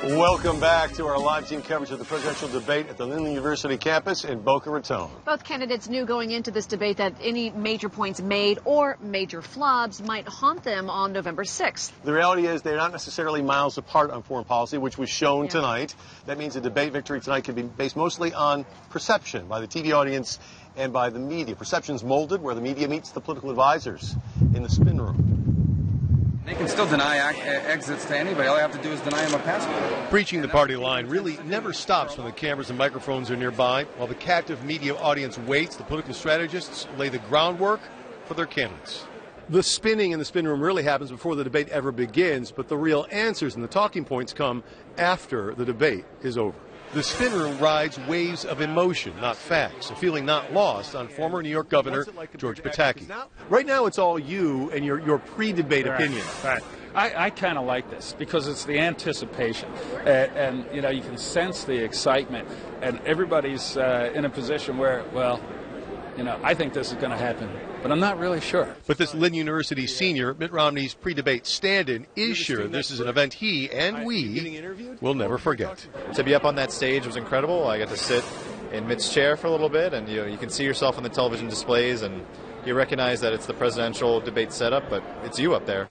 Welcome back to our live team coverage of the presidential debate at the Lynn University campus in Boca Raton. Both candidates knew going into this debate that any major points made or major flubs might haunt them on November 6th. The reality is they're not necessarily miles apart on foreign policy, which was shown tonight. That means a debate victory tonight can be based mostly on perception by the TV audience and by the media. Perception's molded where the media meets the political advisors in the spin room. They can still deny exits to anybody. All they have to do is deny them a passport. Preaching the party line really never stops when the cameras and microphones are nearby. While the captive media audience waits, the political strategists lay the groundwork for their candidates. The spinning in the spin room really happens before the debate ever begins, but the real answers and the talking points come after the debate is over. The spin room rides waves of emotion, not facts, a feeling not lost on former New York Governor George Pataki. Right now it's all you and your pre-debate opinion. Right. I kind of like this because it's the anticipation, and you know, you can sense the excitement, and everybody's in a position where, well, you know, I think this is going to happen, but I'm not really sure. But this Lynn University senior, Mitt Romney's pre-debate stand-in, is sure this is an event he and we will never forget. To be up on that stage was incredible. I got to sit in Mitt's chair for a little bit, and you can see yourself on the television displays, and you recognize that it's the presidential debate setup, but it's you up there.